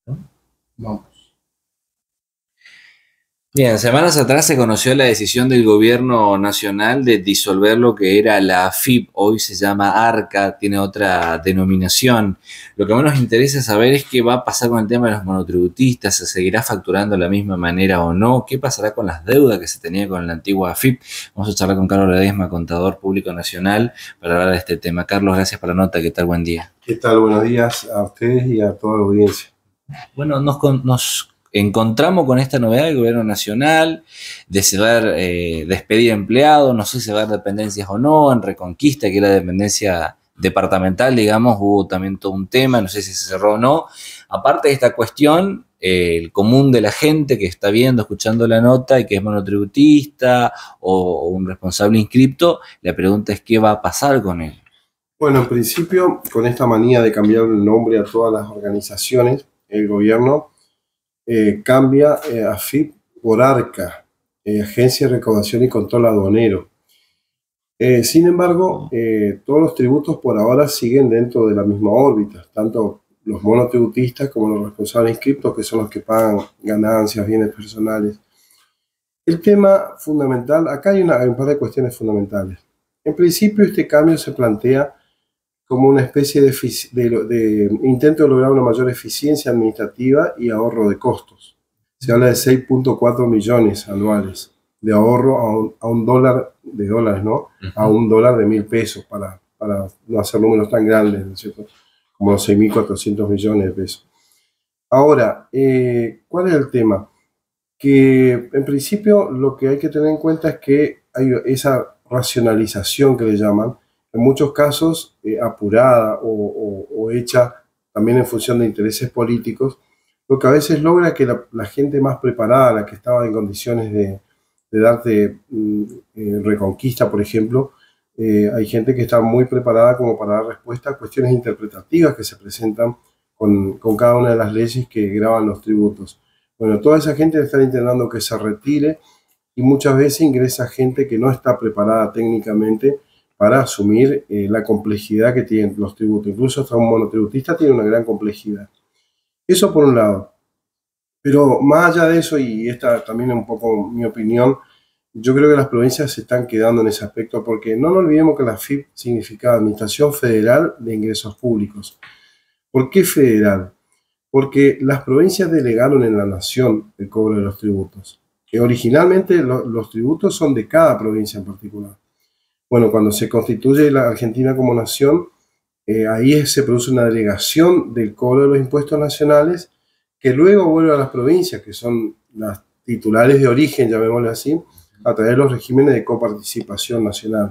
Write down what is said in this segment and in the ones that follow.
Vamos. Bien, semanas atrás se conoció la decisión del gobierno nacional de disolver lo que era la AFIP, hoy se llama ARCA, tiene otra denominación. Lo que más nos interesa saber es qué va a pasar con el tema de los monotributistas, se seguirá facturando de la misma manera o no, qué pasará con las deudas que se tenía con la antigua AFIP. Vamos a charlar con Carlos Ledesma, contador público nacional, para hablar de este tema. Carlos, gracias por la nota, ¿qué tal? Buen día. ¿Qué tal? Buenos días a ustedes y a toda la audiencia. Bueno, nos encontramos con esta novedad del gobierno nacional de se ver despedir empleados, no sé si va a haber dependencias o no, en Reconquista, que era dependencia departamental, digamos, hubo también todo un tema, no sé si se cerró o no. Aparte de esta cuestión, el común de la gente que está viendo, escuchando la nota y que es monotributista o un responsable inscripto, la pregunta es qué va a pasar con él. Bueno, en principio, con esta manía de cambiar el nombre a todas las organizaciones, el gobierno cambia AFIP por ARCA, Agencia de Recaudación y Control Aduanero. Sin embargo, todos los tributos por ahora siguen dentro de la misma órbita, tanto los monotributistas como los responsables inscriptos, que son los que pagan ganancias, bienes personales. El tema fundamental, acá hay un par de cuestiones fundamentales. En principio, este cambio se plantea como una especie de intento de lograr una mayor eficiencia administrativa y ahorro de costos. Se habla de 6.4 millones anuales de ahorro a un dólar de dólares, ¿no? A un dólar de 1.000 pesos para no hacer números tan grandes, ¿no es cierto? Como los 6.400 millones de pesos. Ahora, ¿cuál es el tema? Que en principio lo que hay que tener en cuenta es que hay esa racionalización que le llaman, en muchos casos apurada o hecha también en función de intereses políticos, lo que a veces logra que la gente más preparada, la que estaba en condiciones de darte Reconquista, por ejemplo, hay gente que está muy preparada como para dar respuesta a cuestiones interpretativas que se presentan con cada una de las leyes que graban los tributos. Bueno, toda esa gente está intentando que se retire y muchas veces ingresa gente que no está preparada técnicamente para asumir la complejidad que tienen los tributos. Incluso hasta un monotributista tiene una gran complejidad. Eso por un lado. Pero más allá de eso, y esta también es un poco mi opinión, yo creo que las provincias se están quedando en ese aspecto porque no nos olvidemos que la AFIP significa Administración Federal de Ingresos Públicos. ¿Por qué federal? Porque las provincias delegaron en la nación el cobro de los tributos. Que originalmente los tributos son de cada provincia en particular. Bueno, cuando se constituye la Argentina como nación, ahí se produce una delegación del cobro de los impuestos nacionales que luego vuelve a las provincias, que son las titulares de origen, llamémosle así, a través de los regímenes de coparticipación nacional.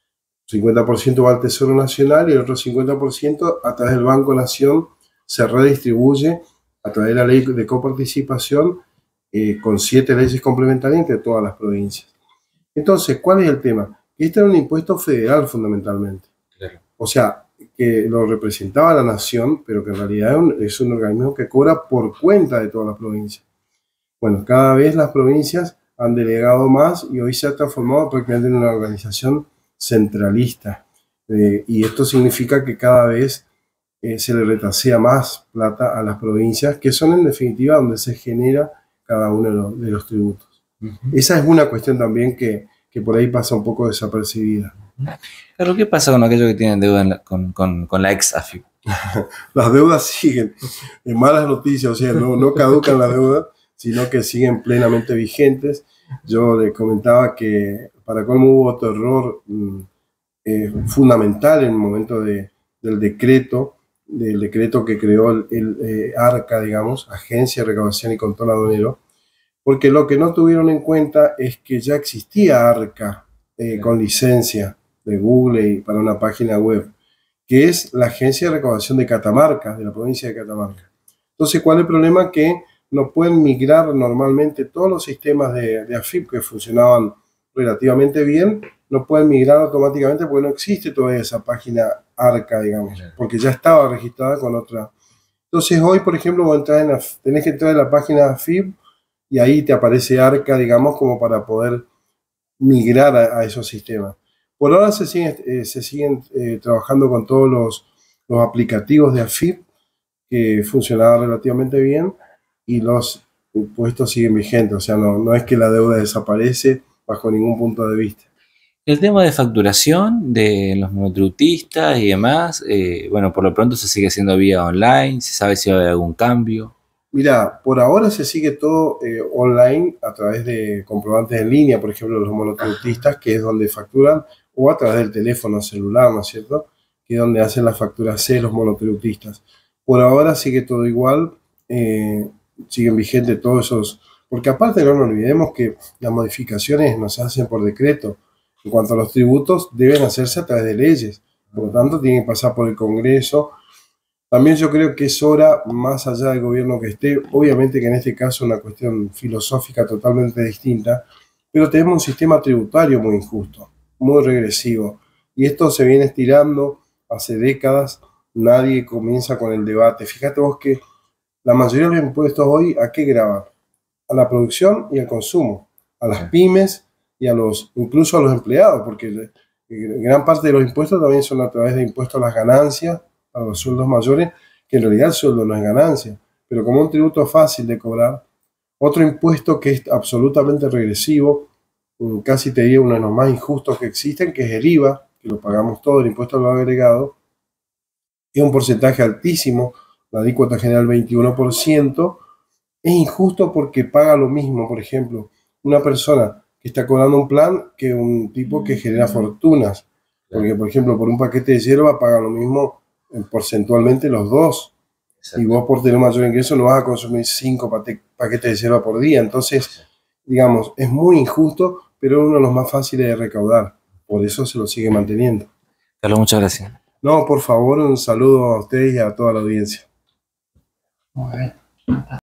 50% va al Tesoro Nacional y el otro 50% a través del Banco Nación se redistribuye a través de la ley de coparticipación con 7 leyes complementarias entre todas las provincias. Entonces, ¿cuál es el tema? Este era un impuesto federal fundamentalmente. Claro. O sea, que lo representaba la nación, pero que en realidad es un organismo que cobra por cuenta de todas las provincias. Bueno, cada vez las provincias han delegado más y hoy se ha transformado prácticamente en una organización centralista. Y esto significa que cada vez se le retasea más plata a las provincias, que son en definitiva donde se genera cada uno de los tributos. Esa es una cuestión también que por ahí pasa un poco desapercibida. Claro, ¿qué pasa con aquellos que tienen deuda con la ex AFIP? Las deudas siguen, en malas noticias, o sea, no caducan las deudas, sino que siguen plenamente vigentes. Yo le comentaba que para colmo hubo otro error fundamental en el momento del decreto que creó el ARCA, digamos, Agencia de Recaudación y Control Aduanero, porque lo que no tuvieron en cuenta es que ya existía ARCA con licencia de Google y para una página web, que es la Agencia de Recaudación de Catamarca, de la provincia de Catamarca. Entonces, ¿cuál es el problema? Que no pueden migrar normalmente todos los sistemas de AFIP que funcionaban relativamente bien, no pueden migrar automáticamente porque no existe todavía esa página ARCA, digamos, porque ya estaba registrada con otra. Entonces, hoy, por ejemplo, vos tenés que entrar en la página AFIP y ahí te aparece ARCA, digamos, como para poder migrar a esos sistemas. Por ahora se siguen trabajando con todos los aplicativos de AFIP, que funcionaba relativamente bien y los impuestos siguen vigentes. O sea, no es que la deuda desaparece bajo ningún punto de vista. El tema de facturación de los monotributistas y demás, bueno, por lo pronto se sigue haciendo vía online, se sabe si va a haber algún cambio. Mira, por ahora se sigue todo online a través de comprobantes en línea, por ejemplo, los monotributistas, que es donde facturan, o a través del teléfono celular, ¿no es cierto? Que es donde hacen la factura C los monotributistas. Por ahora sigue todo igual, siguen vigentes todos esos, porque aparte no nos olvidemos que las modificaciones no se hacen por decreto. En cuanto a los tributos, deben hacerse a través de leyes, por lo tanto tienen que pasar por el Congreso. También yo creo que es hora, más allá del gobierno que esté, obviamente que en este caso es una cuestión filosófica totalmente distinta, pero tenemos un sistema tributario muy injusto, muy regresivo, y esto se viene estirando hace décadas, nadie comienza con el debate. Fíjate vos que la mayoría de los impuestos hoy, ¿a qué graban? A la producción y al consumo, a las pymes y incluso a los empleados, porque gran parte de los impuestos también son a través de impuestos a las ganancias, a los sueldos mayores, que en realidad el sueldo no es ganancia, pero como un tributo fácil de cobrar. Otro impuesto que es absolutamente regresivo, casi te diría uno de los más injustos que existen, que es el IVA, que lo pagamos todo, el impuesto al valor agregado, es un porcentaje altísimo, la alícuota general 21%, es injusto porque paga lo mismo, por ejemplo, una persona que está cobrando un plan que un tipo que genera fortunas, porque por ejemplo por un paquete de hierba paga lo mismo porcentualmente los dos. Exacto. Y vos por tener mayor ingreso no vas a consumir 5 paquetes de hierba por día. Entonces, digamos, es muy injusto, pero es uno de los más fáciles de recaudar. Por eso se lo sigue manteniendo. Carlos, muchas gracias. No, por favor, un saludo a ustedes y a toda la audiencia. Muy bien.